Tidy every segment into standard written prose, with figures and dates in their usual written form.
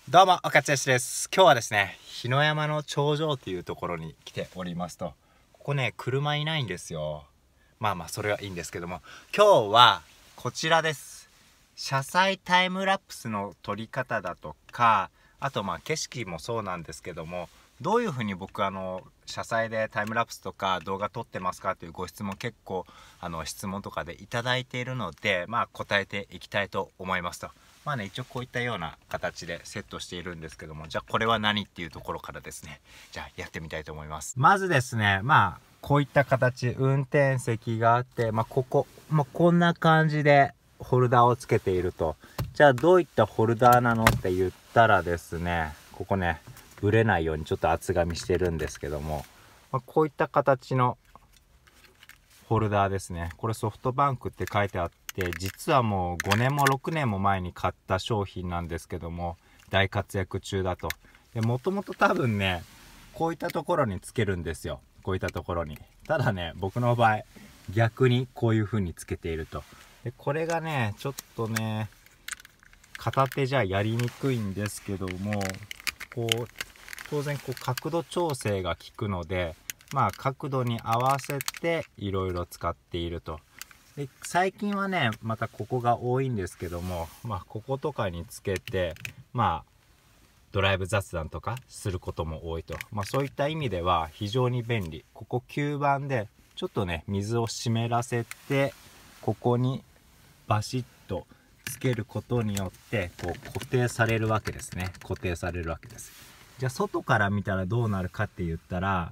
どうも、岡剛です。今日はですね、日野山の頂上というところに来ておりますと、ここね、車いないんですよ。まあそれはいいんですけども、今日はこちらです。車載タイムラプスの撮り方だとか、あと景色もそうなんですけども、どういうふうに僕車載でタイムラプスとか動画撮ってますかというご質問結構質問とかでいただいているので、答えていきたいと思いますと。一応こういったような形でセットしているんですけども、じゃあこれは何っていうところからですね、じゃあやってみたいと思います。まずですね、こういった形、運転席があって、ここ、こんな感じでホルダーをつけていると。じゃあどういったホルダーなのって言ったらですね、ここね、ぶれないようにちょっと厚紙してるんですけども、こういった形のホルダーですね。これソフトバンクって書いてあって、実はもう5年も6年も前に買った商品なんですけども、大活躍中だと。もともと多分ね、こういったところにつけるんですよ。こういったところに。ただね、僕の場合、逆にこういう風につけていると。で、これがね、ちょっとね、片手じゃやりにくいんですけども、当然角度調整が効くので、角度に合わせていろいろ使っていると。で、最近はね、またここが多いんですけども、こことかにつけて、ドライブ雑談とかすることも多いと。そういった意味では非常に便利。ここ吸盤で、ちょっとね、水を湿らせて、ここにバシッとつけることによって、固定されるわけですね。固定されるわけです。じゃあ外から見たらどうなるかって言ったら、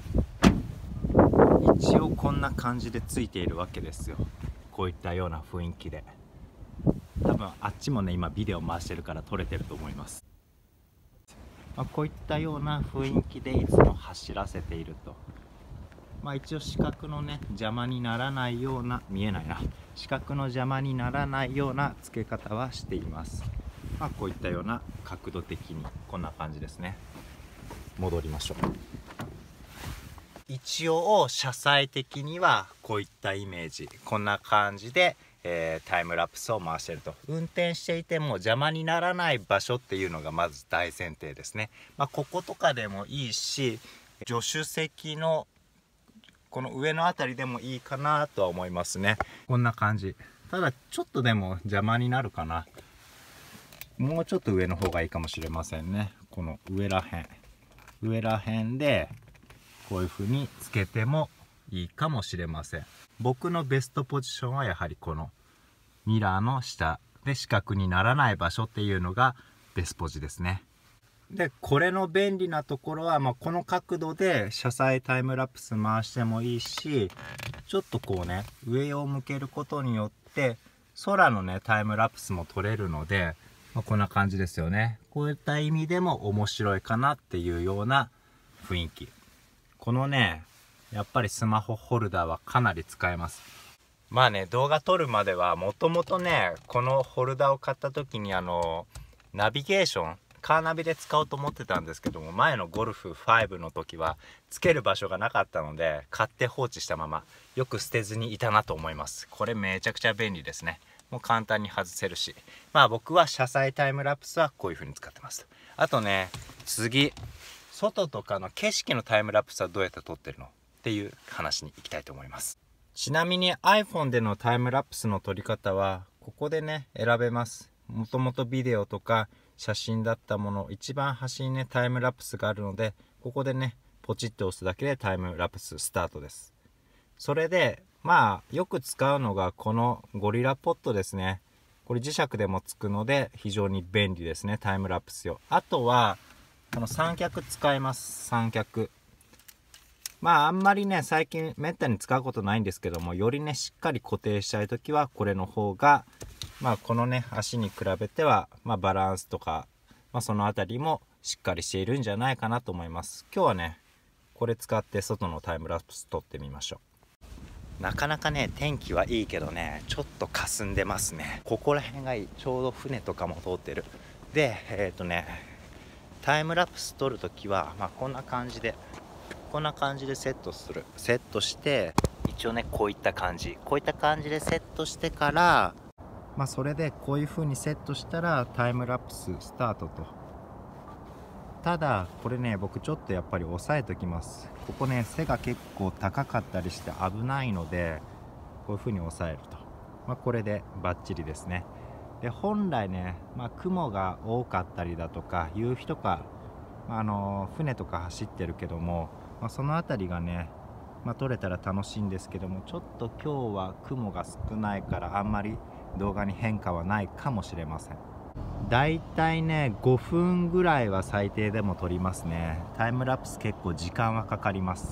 一応こんな感じでついているわけですよ。こういったような雰囲気で。多分あっちもね、今ビデオ回してるから撮れてると思います。こういったような雰囲気でいつも走らせていると。一応視覚のね、邪魔にならないような、見えないな。視覚の邪魔にならないような付け方はしています。こういったような角度的にこんな感じですね。戻りましょう。一応車載的にはこういったイメージ、こんな感じで、タイムラプスを回してると。運転していても邪魔にならない場所っていうのがまず大前提ですね。こことかでもいいし、助手席のこの上のあたりでもいいかなとは思いますね。こんな感じ。ただちょっとでも邪魔になるかな。もうちょっと上の方がいいかもしれませんね。この上らへんでこういう風につけてもいいかもしれません。僕のベストポジションはやはりこのミラーの下で死角にならない場所っていうのがベスポジですね。で、これの便利なところは、この角度で車載タイムラプス回してもいいし、ちょっと上を向けることによって空のね、タイムラプスも撮れるので、こんな感じですよね。こういった意味でも面白いかなっていうような雰囲気。このね、やっぱりスマホホルダーはかなり使えます。動画撮るまではもともとね、このホルダーを買った時にナビゲーション、カーナビで使おうと思ってたんですけども、前のゴルフ5の時はつける場所がなかったので、買って放置したまま、よく捨てずにいたなと思います。これめちゃくちゃ便利ですね。もう簡単に外せるし。僕は車載タイムラプスはこういう風に使ってます。あとね、次、外とかの景色のタイムラプスはどうやって撮ってるのっていう話に行きたいと思います。ちなみに iPhone でのタイムラプスの撮り方は、ここでね、選べます。もともとビデオとか写真だったもの、一番端にね、タイムラプスがあるので、ここでね、ポチッと押すだけでタイムラプススタートです。それで、よく使うのがこのゴリラポットですね。これ磁石でもつくので非常に便利ですね、タイムラプス用。あとは、この三脚使えます、三脚。あんまりね、最近めったに使うことないんですけども、よりね、しっかり固定したいときは、これの方が、このね、足に比べては、バランスとか、そのあたりもしっかりしているんじゃないかなと思います。今日はね、これ使って外のタイムラプス撮ってみましょう。なかなかね、天気はいいけどね、ちょっと霞んでますね。ここら辺がいい。ちょうど船とかも通ってる。で、タイムラプス撮るときは、こんな感じでセットする。セットして、一応ね、こういった感じでセットしてから、それでこういう風にセットしたらタイムラプススタートと。 ただこれね、僕ちょっとやっぱり押さえときます。ここね、背が結構高かったりして危ないので、こういう風に押さえると、これでバッチリですね。で本来ね、雲が多かったりだとか夕日とか、船とか走ってるけども、その辺りがね、撮れたら楽しいんですけども、ちょっと今日は雲が少ないからあんまり動画に変化はないかもしれません。だいたいね5分ぐらいは最低でも撮りますね。タイムラプス結構時間はかかります。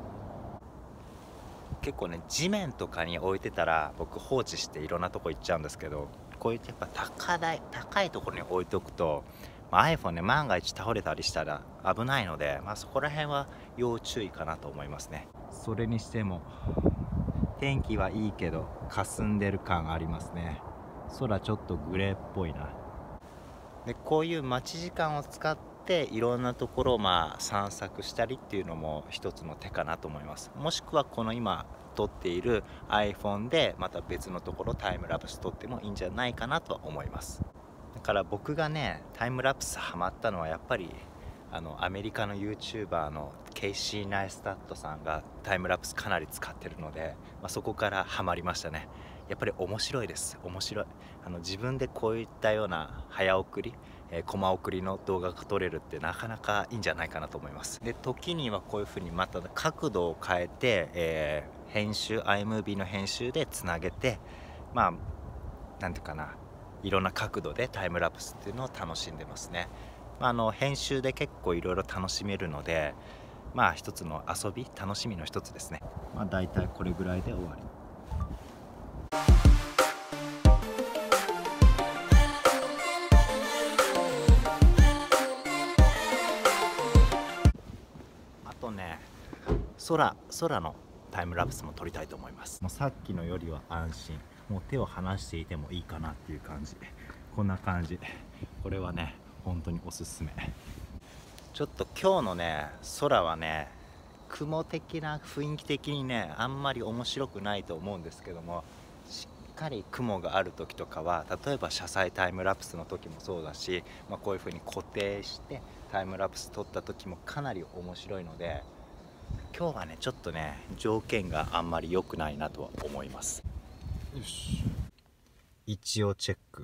結構ね、地面とかに置いてたら僕放置していろんなとこ行っちゃうんですけど、こういうやっぱ高いところに置いておくと、iPhone ね、万が一倒れたりしたら危ないので、そこら辺は要注意かなと思いますね。それにしても天気はいいけど霞んでる感ありますね。空ちょっとグレーっぽいな。でこういう待ち時間を使っていろんなところを散策したりっていうのも一つの手かなと思います。もしくはこの今撮っている iPhone でまた別のところタイムラプス撮ってもいいんじゃないかなとは思います。だから僕がねタイムラプスハマったのはやっぱりアメリカの YouTuber のケイシー・ナイスタッドさんがタイムラプスかなり使ってるので、そこからハマりましたね。やっぱり面白いです。面白い。自分でこういったような早送り、コマ送りの動画が撮れるってなかなかいいんじゃないかなと思います。で時にはこういうふうにまた角度を変えて、編集 iMovie の編集でつなげて、なんていうかな、いろんな角度でタイムラプスっていうのを楽しんでますね。編集で結構いろいろ楽しめるので、一つの遊び、楽しみの一つですね。だいたいこれぐらいで終わり。あとね、空のタイムラプスも撮りたいと思います。もうさっきのよりは安心。もう手を離していてもいいかなっていう感じ。こんな感じ。これはね、本当におすすめ。ちょっと今日のね空はね、雲的な雰囲気的にねあんまり面白くないと思うんですけども、しっかり雲がある時とかは、例えば車載タイムラプスの時もそうだし、こういう風に固定してタイムラプス撮った時もかなり面白いので、今日はねちょっとね条件があんまり良くないなとは思います。よし、一応チェック。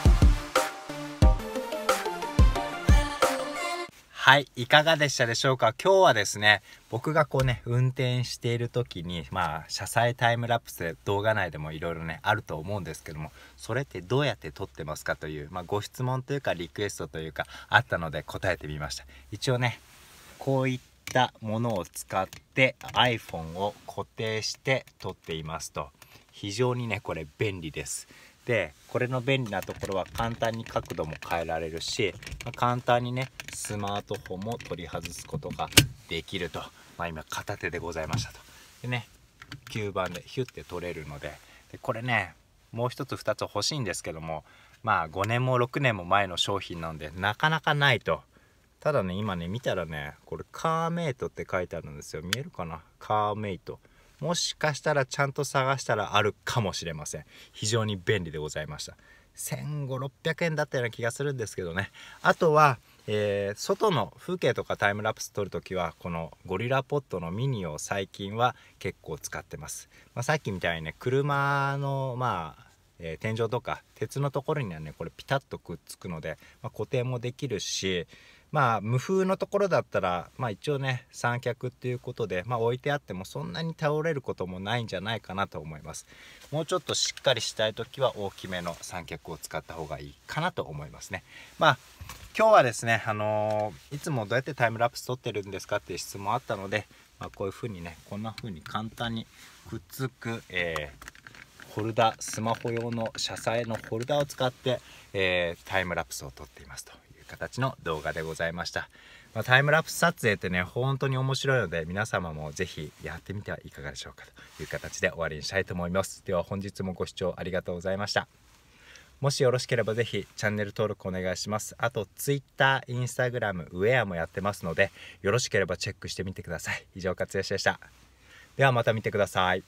はい、いかがでしたでしょうか。今日はですね、僕がこうね運転している時に車載タイムラプスで動画内でもいろいろねあると思うんですけども、それってどうやって撮ってますかという、ご質問というかリクエストというかあったので答えてみました。一応ねこういったものを使って iPhone を固定して撮っていますと、非常にねこれ便利です。でこれの便利なところは簡単に角度も変えられるし、簡単にねスマートフォンも取り外すことができると、今片手でございましたと。でね吸盤でヒュッて取れるので、これねもう一つ二つ欲しいんですけども、5年も6年も前の商品なのでなかなかないと。ただね今ね見たらね、これカーメイトって書いてあるんですよ。見えるかな、カーメイト。もしかしたらちゃんと探したらあるかもしれません。非常に便利でございました。1500、600円だったような気がするんですけどね。あとは、外の風景とかタイムラプス撮るときはこのゴリラポットのミニを最近は結構使ってます。さっきみたいにね車の天井とか鉄のところにはねこれピタッとくっつくので、固定もできるし、無風のところだったら、一応ね三脚っていうことで、置いてあってもそんなに倒れることもないんじゃないかなと思います。もうちょっとしっかりしたい時は大きめの三脚を使った方がいいかなと思いますね。今日はですね、いつもどうやってタイムラプス撮ってるんですかっていう質問あったので、こういう風にねこんな風に簡単にくっつく、ホルダー、スマホ用の車載のホルダーを使って、タイムラプスを撮っていますという形の動画でございました。タイムラプス撮影ってね本当に面白いので、皆様もぜひやってみてはいかがでしょうかという形で終わりにしたいと思います。では本日もご視聴ありがとうございました。もしよろしければぜひチャンネル登録お願いします。あと Twitter、Instagram、ウェアもやってますので、よろしければチェックしてみてください。以上、勝吉でした。ではまた見てください。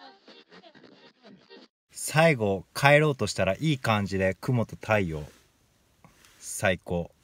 最後帰ろうとしたらいい感じで雲と太陽最高。